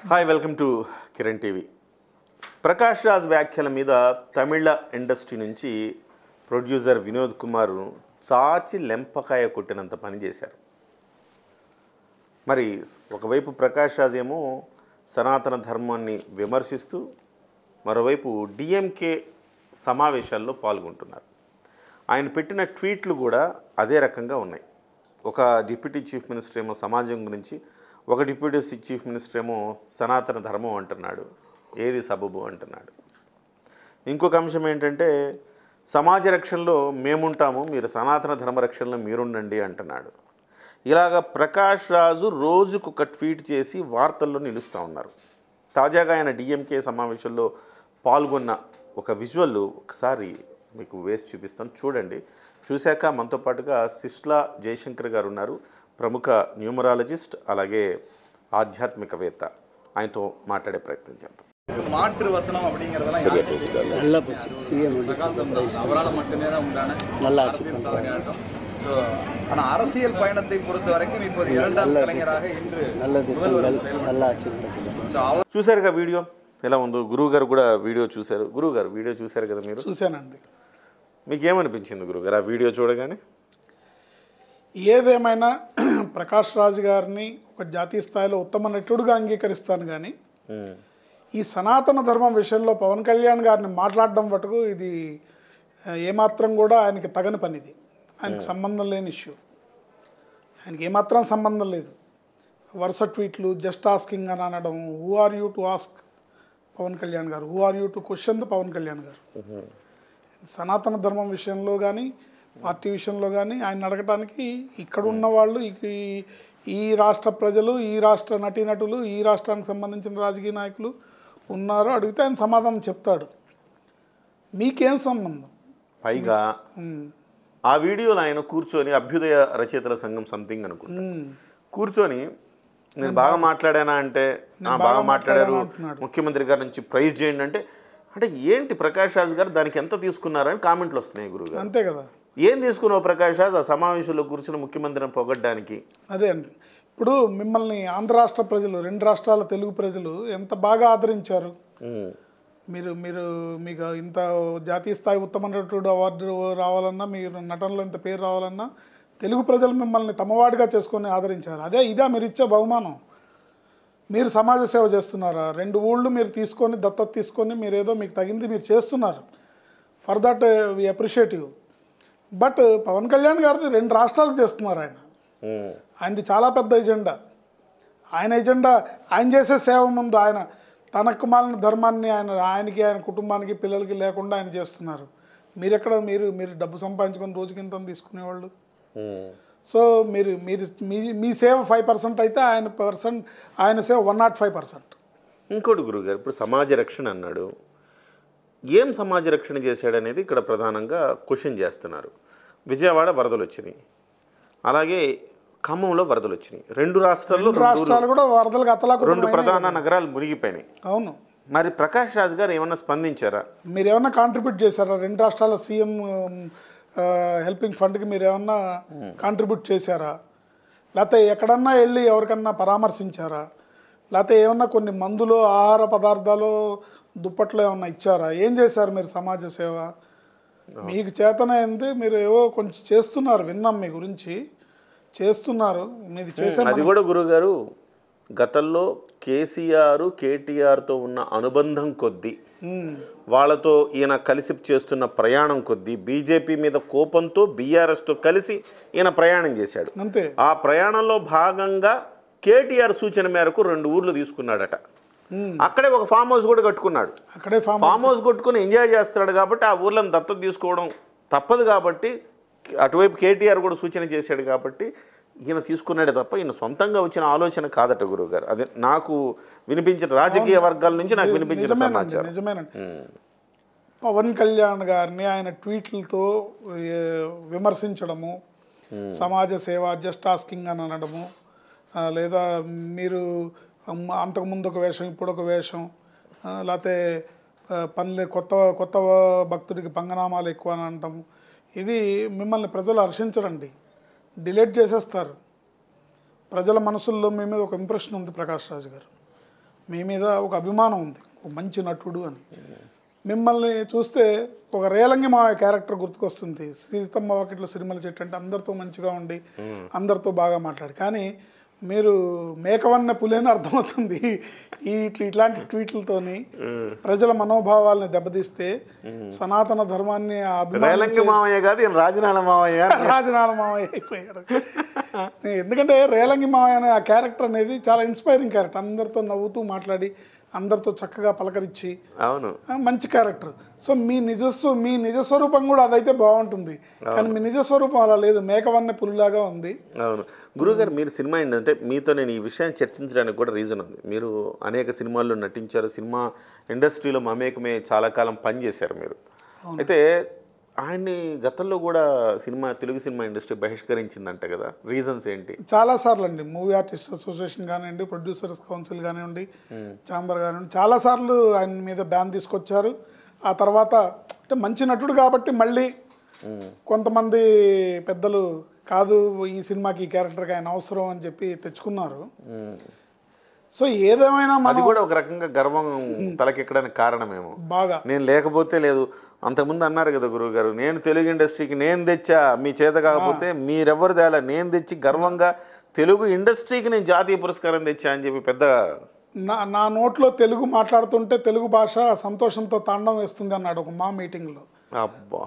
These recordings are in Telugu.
Hi welcome to Kiran TV. Prakash Raj వ్యాఖ్యల మీద తమిళ ఇండస్ట్రీ నుంచి ప్రొడ్యూసర్ వినోద్ కుమార్ చాచి లెంపకాయ కొట్టినంత పని చేశారు. మరి ఒకవైపు ప్రకాష్ రాజ్ ఏమో సనాతన ధర్మాన్ని విమర్శిస్తూ మరోవైపు డిఎంకే సమావేశాల్లో పాల్గొంటున్నారు. ఆయన పెట్టిన ట్వీట్లు కూడా అదే రకంగా ఉన్నాయి. ఒక డిప్యూటీ చీఫ్ మినిస్టర్ ఏమో సమాజం గురించి, ఒక డిప్యూటీ చీఫ్ మినిస్టర్ ఏమో సనాతన ధర్మం అంటున్నాడు, ఏది సబబు అంటున్నాడు. ఇంకొక అంశం ఏంటంటే సమాజ రక్షణలో మేముంటాము, మీరు సనాతన ధర్మ రక్షణలో మీరుండండి అంటున్నాడు. ఇలాగ ప్రకాష్ రాజు రోజుకొక ట్వీట్ చేసి వార్తల్లో నిలుస్తూ ఉన్నారు. తాజాగా ఆయన డిఎంకే సమావేశంలో పాల్గొన్న ఒక విజువల్ ఒకసారి మీకు వేసి చూపిస్తాను, చూడండి. చూశాక మనతో పాటుగా సిస్లా జయశంకర్ గారు ఉన్నారు, ప్రముఖ న్యూమరాలజిస్ట్, అలాగే ఆధ్యాత్మికవేత్త. ఆయనతో మాట్లాడే ప్రయత్నం చేద్దాం. மாற்று வசனம் அப்படிங்கிறதெல்லாம் நல்லா போச்சு. சிஎம் அவரால் மட்டுமே தான் உண்டான நல்லா சாதனையாட்டம். ஸோ ஆனால் அரசியல் பயணத்தை பொறுத்த வரைக்கும் இப்போது இரண்டாம் கலைஞராக இன்று நல்ல திட்டங்கள் நல்லா ஆட்சி நடக்குது. చూశారుగా వీడియో ఎలా ఉందో? గురువు గారు కూడా వీడియో చూశారు. గురువు గారు వీడియో చూశారు కదా మీరు? చూశానండి. మీకు ఏమనిపించింది గురువుగారు ఆ వీడియో చూడగానే? ఏదేమైనా ప్రకాష్ రాజ్ గారిని ఒక జాతీయ స్థాయిలో ఉత్తమ నటుడుగా అంగీకరిస్తాను, కానీ ఈ సనాతన ధర్మం విషయంలో పవన్ కళ్యాణ్ గారిని మాట్లాడడం మటుకు ఇది ఏమాత్రం కూడా ఆయనకి తగని పని. ఇది ఆయనకి సంబంధం లేని ఇష్యూ, ఆయనకి ఏమాత్రం సంబంధం లేదు. వరుస ట్వీట్లు, జస్ట్ ఆస్కింగ్ అని అనడం. Who are you to ask Pawan Kalyan garu? Who are you to question the Pawan Kalyan garu? సనాతన ధర్మం విషయంలో కానీ, పార్టీ విషయంలో కానీ ఆయన అడగటానికి ఇక్కడ ఉన్న వాళ్ళు, ఈ రాష్ట్ర ప్రజలు, ఈ రాష్ట్ర నటీనటులు, ఈ రాష్ట్రానికి సంబంధించిన రాజకీయ నాయకులు ఉన్నారు. అడిగితే ఆయన సమాధానం చెప్తాడు. మీకేం సంబంధం? పైగా ఆ వీడియోలో ఆయన కూర్చొని అభ్యుదయ రచయితల సంఘం సంథింగ్ అనుకుంటా కూర్చొని నేను బాగా మాట్లాడానా అంటే బాగా మాట్లాడారు, ముఖ్యమంత్రి గారి నుంచి ప్రైజ్ చేయండి అంటే ఏంటి ప్రకాష్ రాజ్ గారు దానికి ఎంత తీసుకున్నారని కామెంట్లు వస్తున్నాయి గురువు గారు. అంతే కదా. ఏం తీసుకున్నావు ప్రకాష్ రాజ్ ఆ సమావేశంలో కూర్చుని ముఖ్యమంత్రిని పొగడ్డానికి? అదే అండి. ఇప్పుడు మిమ్మల్ని ఆంధ్ర రాష్ట్ర ప్రజలు, రెండు రాష్ట్రాల తెలుగు ప్రజలు ఎంత బాగా ఆదరించారు. మీకు ఇంత జాతీయ స్థాయి ఉత్తమ నటుడు అవార్డు రావాలన్నా, మీరు నటనలో ఇంత పేరు రావాలన్నా తెలుగు ప్రజలు మిమ్మల్ని తమవాడిగా చేసుకొని ఆదరించారు. ఇదే మీరు ఇచ్చే బహుమానం. మీరు సమాజ సేవ చేస్తున్నారా? 2 ఊళ్ళు మీరు తీసుకొని, దత్తత తీసుకొని, మీరు ఏదో మీకు తగింది మీరు చేస్తున్నారు. For that we appreciative. But Pawan Kalyan గారిది 2 రాష్ట్రాలకు చేస్తున్నారు. ఆయనది చాలా పెద్ద ఎజెండా. ఆయన చేసే సేవ ముందు ఆయన తనకు మాలిన ధర్మాన్ని ఆయనకి, ఆయన కుటుంబానికి, పిల్లలకి లేకుండా ఆయన చేస్తున్నారు. మీరెక్కడ మీరు డబ్బు సంపాదించుకొని రోజుకి ఇంత తీసుకునేవాళ్ళు. సో మీ సేవ 5% అయితే ఆయన సేవ 105%. ఇంకోటి గురువుగారు, ఇప్పుడు సమాజ రక్షణ అన్నాడు. ఏం సమాజ రక్షణ చేశాడనేది ఇక్కడ ప్రధానంగా క్వశ్చన్ చేస్తున్నారు. విజయవాడ వరదలు వచ్చినాయి, అలాగే ఖమ్మంలో వరదలు వచ్చినాయి. 2 రాష్ట్రాలు కూడా వరదలకు అతలాకుతలం. 2 ప్రధాన నగరాలు మునిగిపోయినాయి. అవును. మరి ప్రకాష్ రాజ్ గారు ఏమన్నా స్పందించారా? మీరు ఏమన్నా కాంట్రిబ్యూట్ చేశారా? 2 రాష్ట్రాల సీఎం హెల్పింగ్ ఫండ్కి మీరు ఏమన్నా కాంట్రిబ్యూట్ చేశారా? లేకపోతే ఎక్కడన్నా వెళ్ళి ఎవరికన్నా పరామర్శించారా? లేకపోతే ఏమన్నా కొన్ని మందులు, ఆహార పదార్థాలు, దుప్పట్లు ఏమన్నా ఇచ్చారా? ఏం చేశారు మీరు సమాజ సేవ? మీకు చేతనైంది మీరు ఏవో కొంచెం చేస్తున్నారు, విన్నాం మీ గురించి చేస్తున్నారు. మీది చేశారు. అది కూడా గురుగారు గతంలో కేసీఆర్ కేటీఆర్తో ఉన్న అనుబంధం కొద్దీ, వాళ్ళతో ఈయన కలిసి చేస్తున్న ప్రయాణం కొద్దీ, బీజేపీ మీద కోపంతో బీఆర్ఎస్తో కలిసి ఈయన ప్రయాణం చేశాడు. అంతే. ఆ ప్రయాణంలో భాగంగా కేటీఆర్ సూచన మేరకు 2 ఊర్లు తీసుకున్నాడట. అక్కడే ఒక ఫామ్ హౌస్ కూడా కట్టుకున్నాడు. అక్కడే ఫామ్ హౌస్ కట్టుకుని ఎంజాయ్ చేస్తున్నాడు కాబట్టి ఆ ఊర్లను దత్తత తీసుకోవడం తప్పదు. కాబట్టి అటువైపు కేటీఆర్ కూడా సూచన చేశాడు కాబట్టి ఈయన తీసుకున్నాడే తప్ప ఈయన సొంతంగా వచ్చిన ఆలోచన కాదట గురువు గారు. అదే నాకు వినిపించిన, రాజకీయ వర్గాల నుంచి నాకు వినిపించిన సమాచారం. నిజమేనండి. పవన్ కళ్యాణ్ గారిని ఆయన ట్వీట్లతో విమర్శించడము, సమాజ సేవ, జస్ట్ ఆస్కింగ్ అని అనడము, లేదా మీరు అంతకుముందు ఒక వేషం ఇప్పుడు ఒక వేషం, లేకపోతే కొత్త భక్తుడికి పంగనామాలు ఎక్కువ అని అంటాము, ఇది మిమ్మల్ని ప్రజలు హర్షించరండి, డిలీట్ చేసేస్తారు. ప్రజల మనసుల్లో మీ మీద ఒక ఇంప్రెషన్ ఉంది ప్రకాష్ రాజ్ గారు. మీ మీద ఒక అభిమానం ఉంది, ఒక మంచి నటుడు అని. మిమ్మల్ని చూస్తే ఒక రేలంగి మావయ్య క్యారెక్టర్ గుర్తుకొస్తుంది. సీతమ్మ వాకిట్లో సిరిమల చెట్టు అంటే అందరితో మంచిగా ఉండి అందరితో బాగా మాట్లాడి, కానీ మీరు మేకవన్న పులేని అర్థమవుతుంది. ఇట్లాంటి ట్వీట్లతోని ప్రజల మనోభావాలని దెబ్బతీస్తే సనాతన ధర్మాన్ని మావయ్య కాదు రాజనాల మావయ్య రాజనాల మావయ్య అయిపోయాడు. ఎందుకంటే రేలంగి మావయ్య అనే ఆ క్యారెక్టర్ అనేది చాలా ఇన్స్పైరింగ్ క్యారెక్టర్. అందరితో నవ్వుతూ మాట్లాడి అందరితో చక్కగా పలకరించి అవును మంచి క్యారెక్టర్. సో మీ నిజస్వరూపం కూడా అదైతే బాగుంటుంది, కానీ మీ నిజస్వరూపం అలా లేదు, మేకవన్న పులిలాగా ఉంది. అవును గురువుగారు, మీరు సినిమా ఏంటంటే మీతో నేను ఈ విషయాన్ని చర్చించడానికి కూడా రీజన్ ఉంది. మీరు అనేక సినిమాల్లో నటించారు, సినిమా ఇండస్ట్రీలో మమేకమే చాలా కాలం పనిచేశారు మీరు. అయితే ఆయన్ని గతంలో కూడా తెలుగు సినిమా ఇండస్ట్రీ బహిష్కరించిందంట కదా, రీజన్స్ ఏంటి? చాలాసార్లు అండి, మూవీ ఆర్టిస్ట్ అసోసియేషన్ కానివ్వండి, ప్రొడ్యూసర్స్ కౌన్సిల్ కానివ్వండి, ఛాంబర్ కానివ్వండి, చాలాసార్లు ఆయన మీద బ్యాన్ తీసుకొచ్చారు. ఆ తర్వాత అంటే మంచి నటుడు కాబట్టి మళ్ళీ కొంతమంది పెద్దలు కాదు ఈ సినిమాకి ఈ క్యారెక్టర్కి ఆయన అవసరం అని చెప్పి తెచ్చుకున్నారు. సో ఏదేమైనా అది కూడా ఒక రకంగా గర్వం తలకెక్కడానికి కారణమేమో. బాగా నేను లేకపోతే లేదు, అంతకుముందు అన్నారు కదా గురువు గారు, నేను తెలుగు ఇండస్ట్రీకి నేను తెచ్చా, మీ చేత కాకపోతే మీరెవరు తేలా, నేను తెచ్చి గర్వంగా తెలుగు ఇండస్ట్రీకి నేను జాతీయ పురస్కారం తెచ్చా అని చెప్పి పెద్ద నా నోట్లో తెలుగు మాట్లాడుతుంటే తెలుగు భాష సంతోషంతో తాండవం వేస్తుంది అన్నాడు ఒక మా మీటింగ్లో. అబ్బా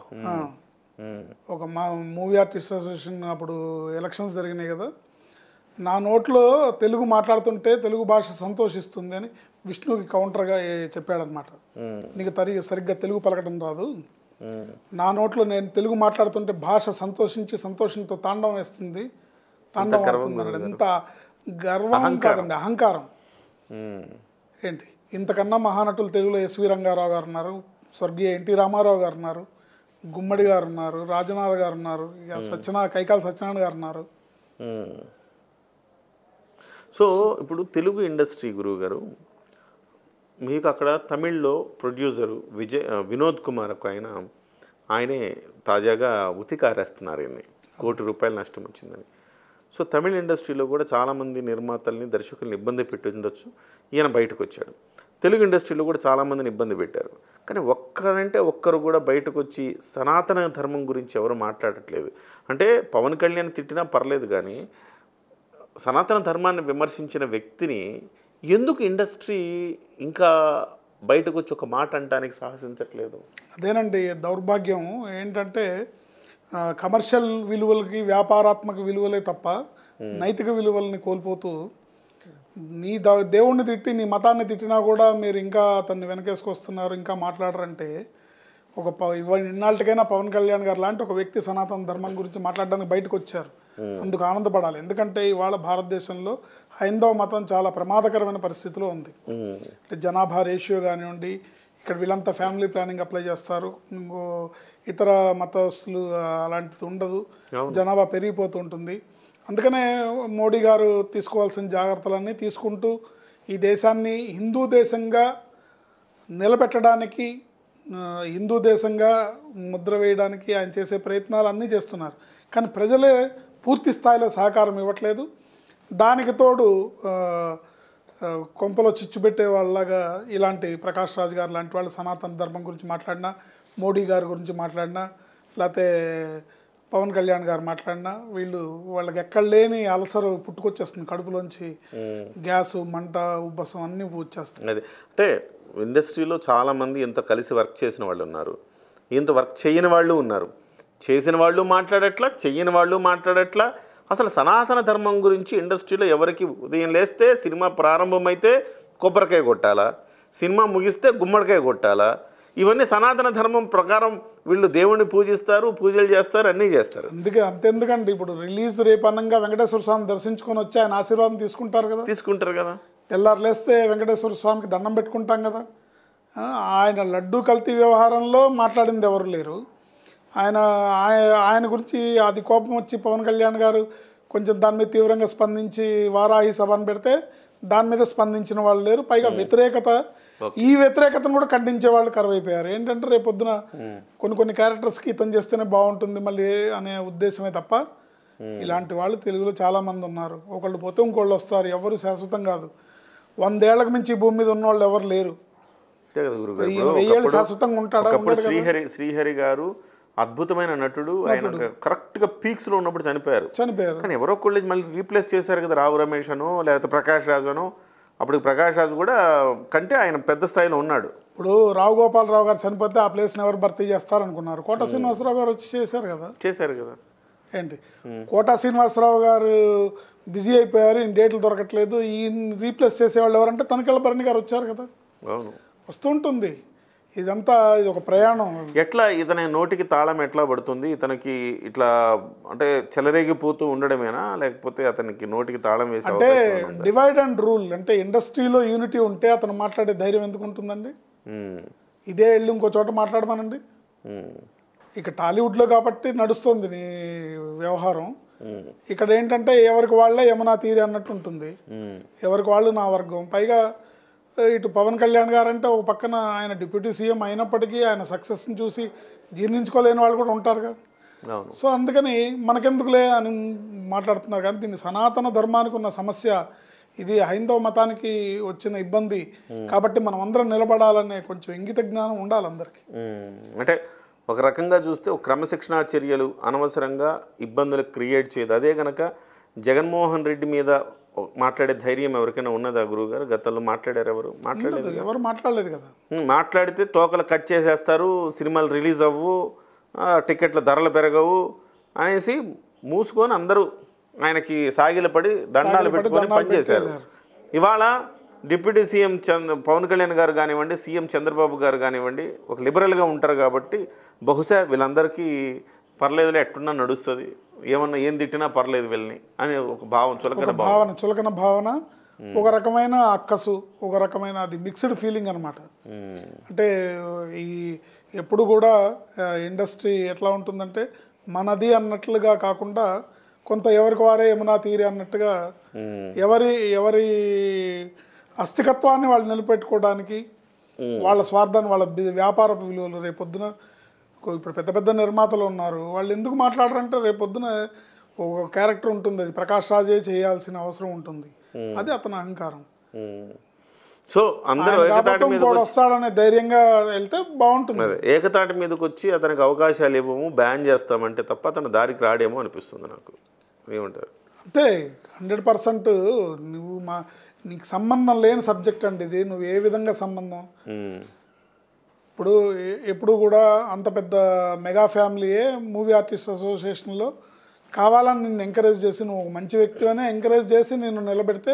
ఒక మా మూవీ ఆర్టిస్ట్ అసోసియేషన్ అప్పుడు ఎలక్షన్స్ జరిగినాయి కదా, నా నోట్లో తెలుగు మాట్లాడుతుంటే తెలుగు భాష సంతోషిస్తుంది అని విష్ణుకి కౌంటర్గా చెప్పాడనమాట. నీకు సరిగ్గా తెలుగు పలకడం రాదు, నా నోట్లో నేను తెలుగు మాట్లాడుతుంటే భాష సంతోషంతో తాండవం వేస్తుంది, తాండవం ఆడుతుంది అన్నాడు. ఎంత గర్వం కాదండి, అహంకారం. ఏంటి ఇంతకన్నా మహానటులు తెలుగులో ఎస్వి రంగారావు గారు ఉన్నారు, స్వర్గీయ ఎన్టీ రామారావు గారు ఉన్నారు, గుమ్మడి గారు ఉన్నారు, రాజనాథ్ గారు ఉన్నారు, కైకాల సత్యనారాయణ గారు ఉన్నారు. సో ఇప్పుడు తెలుగు ఇండస్ట్రీ గురువు గారు, మీకు అక్కడ తమిళ్లో ప్రొడ్యూసరు వినోద్ కుమార్ ఒక ఆయనే తాజాగా ఉతికారేస్తున్నారు, ఈయన్ని ₹1 కోటి నష్టం వచ్చిందని. సో తమిళ ఇండస్ట్రీలో కూడా చాలామంది నిర్మాతల్ని దర్శకుల్ని ఇబ్బంది పెట్టి ఉండొచ్చు, ఈయన బయటకు వచ్చాడు. తెలుగు ఇండస్ట్రీలో కూడా చాలామందిని ఇబ్బంది పెట్టారు, కానీ ఒక్కరు కూడా బయటకు వచ్చి సనాతన ధర్మం గురించి ఎవరు మాట్లాడట్లేదు. అంటే పవన్ కళ్యాణ్ తిట్టినా పర్లేదు, కానీ సనాతన ధర్మాన్ని విమర్శించిన వ్యక్తిని ఎందుకు ఇండస్ట్రీ ఇంకా బయటకు వచ్చి ఒక మాట అంటానికి సాహసించట్లేదు? అదేనండి దౌర్భాగ్యం. ఏంటంటే కమర్షియల్ విలువలకి వ్యాపారాత్మక విలువలే తప్ప నైతిక విలువల్ని కోల్పోతూ నీ దేవుణ్ణి తిట్టి నీ మతాన్ని తిట్టినా కూడా మీరు ఇంకా అతన్ని వెనకేసుకొస్తున్నారు, ఇంకా మాట్లాడరంటే ఇన్నాళ్ళకైనా పవన్ కళ్యాణ్ గారు లాంటి ఒక వ్యక్తి సనాతన ధర్మం గురించి మాట్లాడడానికి బయటకు వచ్చారు. అందుకు ఆనందపడాలి. ఎందుకంటే ఇవాళ భారతదేశంలో హైందవ మతం చాలా ప్రమాదకరమైన పరిస్థితిలో ఉంది. అంటే జనాభా రేషియో కానివ్వండి, ఇక్కడ వీళ్ళంతా ఫ్యామిలీ ప్లానింగ్ అప్లై చేస్తారు, ఇతర మతస్థులు అలాంటిది ఉండదు, జనాభా పెరిగిపోతూ ఉంటుంది. అందుకనే మోడీ గారు తీసుకోవాల్సిన జాగ్రత్తలన్నీ తీసుకుంటూ ఈ దేశాన్ని హిందూ దేశంగా నిలబెట్టడానికి, హిందూ దేశంగా ముద్ర వేయడానికి ఆయన చేసే ప్రయత్నాలు అన్నీ చేస్తున్నారు. కానీ ప్రజలే పూర్తి స్థాయిలో సహకారం ఇవ్వట్లేదు. దానికి తోడు కొంపలో చిచ్చుపెట్టే వాళ్ళలాగా ఇలాంటి ప్రకాష్ రాజ్ గారు లాంటి వాళ్ళు సనాతన ధర్మం గురించి మాట్లాడినా, మోడీ గారి గురించి మాట్లాడినా, లేకపోతే పవన్ కళ్యాణ్ గారు మాట్లాడినా వాళ్ళకి ఎక్కడ లేని అలసరు పుట్టుకొచ్చేస్తుంది, కడుపులోంచి గ్యాసు మంట ఉబ్బసం అన్నీ వచ్చేస్తాయి. అది అంటే ఇండస్ట్రీలో చాలామంది ఇంత కలిసి వర్క్ చేసిన వాళ్ళు ఉన్నారు, ఇంత వర్క్ చేయని వాళ్ళు ఉన్నారు. చేసిన వాళ్ళు మాట్లాడట్లా, చెయ్యని వాళ్ళు మాట్లాడట్లా. అసలు సనాతన ధర్మం గురించి ఇండస్ట్రీలో ఎవరికి ఉదయం లేస్తే సినిమా ప్రారంభమైతే కొబ్బరికాయ కొట్టాలా, సినిమా ముగిస్తే గుమ్మడికాయ కొట్టాలా, ఇవన్నీ సనాతన ధర్మం ప్రకారం వీళ్ళు దేవుణ్ణి పూజిస్తారు, పూజలు చేస్తారు, అన్నీ చేస్తారు. అంతెందుకండి ఇప్పుడు రిలీజ్ రేపు అన్నంగా వెంకటేశ్వర స్వామి దర్శించుకొని వచ్చి ఆయన ఆశీర్వాదం తీసుకుంటారు కదా. తెల్లారు లేస్తే వెంకటేశ్వర స్వామికి దండం పెట్టుకుంటాం కదా. ఆయన లడ్డూ కల్తీ వ్యవహారంలో మాట్లాడింది ఎవరు లేరు. ఆయన గురించి అది కోపం వచ్చి పవన్ కళ్యాణ్ గారు కొంచెం దాని మీద తీవ్రంగా స్పందించి వారాహి సభను పెడితే దాని మీద స్పందించిన వాళ్ళు లేరు. పైగా ఈ వ్యతిరేకతను కూడా ఖండించే వాళ్ళు కరువైపోయారు. ఏంటంటే రేపొద్దున కొన్ని క్యారెక్టర్స్కి ఇతను చేస్తేనే బాగుంటుంది మళ్ళీ అనే ఉద్దేశమే తప్ప ఇలాంటి వాళ్ళు తెలుగులో చాలామంది ఉన్నారు. ఒకళ్ళు పోతే ఇంకోళ్ళు వస్తారు, ఎవరు శాశ్వతం కాదు. 100 ఏళ్లకు మించి ఈ భూమి మీద ఉన్న వాళ్ళు ఎవరు లేరు. అంతే కదా గురుగారు. ఈయన 1000 ఏళ్ళు శాశ్వతంగా ఉంటాడా? ఒకప్పుడు శ్రీహరి గారు అద్భుతమైన నటుడు, ఆయన కరెక్ట్గా పీక్స్లో ఉన్నప్పుడు చనిపోయారు. కానీ ఎవరో ఒకళ్ళు మళ్ళీ రీప్లేస్ చేశారు కదా, రావు రమేష్ అను లేకపోతే ప్రకాష్ రాజు అను. అప్పుడు ప్రకాష్ రాజు కూడా కంటే ఆయన పెద్ద స్థాయిలో ఉన్నాడు. ఇప్పుడు రావు గోపాలరావు గారు చనిపోతే ఆ ప్లేస్ని ఎవరు భర్తీ చేస్తారనుకున్నారు. కోట శ్రీనివాసరావు గారు వచ్చి చేశారు కదా. ఏంటి కోట శ్రీనివాసరావు గారు బిజీ అయిపోయారు, ఈయన డేట్లు దొరకట్లేదు, ఈయన రీప్లేస్ చేసేవాళ్ళు ఎవరంటే తనికెళ్ళ భరణి గారు వచ్చారు కదా. అవును, వస్తుంటుంది ఇదంతా. ఇది ఒక ప్రయాణం. ఎట్లా ఇతని నోటికి తాళం ఎట్లా పడుతుంది? ఇతనికి ఇట్లా అంటే చెలరేగిపోతూ ఉండడమేనా, లేకపోతే అతనికి నోటికి తాళం వేసే అంటే డివైడ్ అండ్ రూల్? అంటే ఇండస్ట్రీలో యూనిటీ ఉంటే అతను మాట్లాడే ధైర్యం ఎందుకు ఉంటుందండి? ఇదే వెళ్ళి ఇంకో చోట మాట్లాడమనండి. ఇక టాలీవుడ్లో కాబట్టి నడుస్తుంది నీ వ్యవహారం. ఇక్కడ ఏంటంటే ఎవరికి వాళ్ళే యమునా తీరి అన్నట్టు ఉంటుంది, ఎవరికి వాళ్ళు నా వర్గం. పైగా ఇటు పవన్ కళ్యాణ్ గారు అంటే ఒక పక్కన ఆయన డిప్యూటీ సీఎం అయినప్పటికీ ఆయన సక్సెస్ని చూసి జీర్ణించుకోలేని వాళ్ళు కూడా ఉంటారు కదా. సో అందుకని మనకెందుకులే అని మాట్లాడుతున్నారు. కానీ దీన్ని సనాతన ధర్మానికి ఉన్న సమస్య, ఇది హైందవ మతానికి వచ్చిన ఇబ్బంది కాబట్టి మనం అందరం నిలబడాలనే కొంచెం ఇంగిత జ్ఞానం ఉండాలి అందరికీ. అంటే ఒక రకంగా చూస్తే ఒక క్రమశిక్షణా చర్యలు అనవసరంగా ఇబ్బందులు క్రియేట్ చేయదు. అదే కనుక జగన్మోహన్ రెడ్డి మీద మాట్లాడే ధైర్యం ఎవరికైనా ఉన్నదా గురువుగారు? గతంలో మాట్లాడారు ఎవరు? ఎవరు మాట్లాడలేదు కదా. మాట్లాడితే తోకలు కట్ చేసేస్తారు, సినిమాలు రిలీజ్ అవ్వు, టికెట్ల ధరలు పెరగవు అనేసి మూసుకొని అందరూ ఆయనకి సాగిలపడి దండాలు పెట్టుకొని పనిచేశారు. ఇవాళ డిప్యూటీ సీఎం పవన్ కళ్యాణ్ గారు కానివ్వండి, సీఎం చంద్రబాబు గారు కానివ్వండి ఒక లిబరల్గా ఉంటారు కాబట్టి బహుశా వీళ్ళందరికీ పర్లేదులే, ఎట్టున్నా నడుస్తుంది, ఏమన్నా ఏం తిట్టినా పర్లేదు వీళ్ళని అనే ఒక భావం, చులకన భావన, ఒక రకమైన అక్కసు, ఒక రకమైన అది మిక్స్డ్ ఫీలింగ్ అనమాట. అంటే ఈ ఎప్పుడు కూడా ఇండస్ట్రీ ఎట్లా ఉంటుందంటే మనది అన్నట్లుగా కాకుండా కొంత ఎవరికి వారే యమునా తీరి అన్నట్టుగా ఎవరి అస్థికత్వాన్ని వాళ్ళు నిలబెట్టుకోవడానికి, వాళ్ళ స్వార్థాన్ని, వాళ్ళ వ్యాపార విలువలు రేపొద్దున ఇప్పుడు పెద్ద పెద్ద నిర్మాతలు ఉన్నారు, వాళ్ళు ఎందుకు మాట్లాడరంటే రేపొద్దున ఒక క్యారెక్టర్ ఉంటుంది, అది ప్రకాష్ రాజే చేయాల్సిన అవసరం ఉంటుంది, అది అతని అహంకారం. సో అందరూ ఏకతాటి మీద వస్తాడనే ధైర్యంగా వెళ్తే బాగుంటుంది. ఏకతాటి మీదకి వచ్చి అతనికి అవకాశాలు ఇవ్వము, బ్యాన్ చేస్తామంటే తప్ప అతను దారికి రాడేమో అనిపిస్తుంది నాకు. ఏమంటారు? అంతే, 100% నువ్వు నీకు సంబంధం లేని సబ్జెక్ట్ అండి ఇది. నువ్వు ఏ విధంగా సంబంధం? ఇప్పుడు ఎప్పుడు కూడా అంత పెద్ద మెగా ఫ్యామిలీయే మూవీ ఆర్టిస్ట్ అసోసియేషన్లో కావాలని నిన్ను ఎంకరేజ్ చేసి, నువ్వు ఒక మంచి వ్యక్తి అనే ఎంకరేజ్ చేసి నిన్ను నిలబెడితే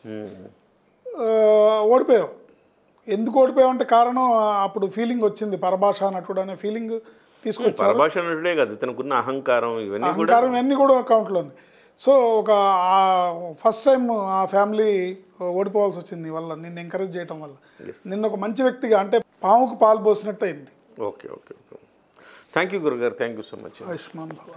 ఓడిపోయావు. ఎందుకు ఓడిపోయావు అంటే కారణం అప్పుడు ఫీలింగ్ వచ్చింది, పరభాష నటుడు అనే ఫీలింగ్ తీసుకొచ్చారు. పరభాష నటుడే కాదు, ఇతనుకున్న అహంకారం ఇవన్నీ కూడా అకౌంట్లో ఉంది. సో ఒక ఫస్ట్ టైం ఆ ఫ్యామిలీ ఓడిపోవాల్సి వచ్చింది వల్ల, నిన్ను ఎంకరేజ్ చేయడం వల్ల. నిన్న ఒక మంచి వ్యక్తిగా అంటే పాముకు పాలు పోసినట్టు అయింది. Okay okay okay. Thank you గురుగారు, thank you so much. Ayushman.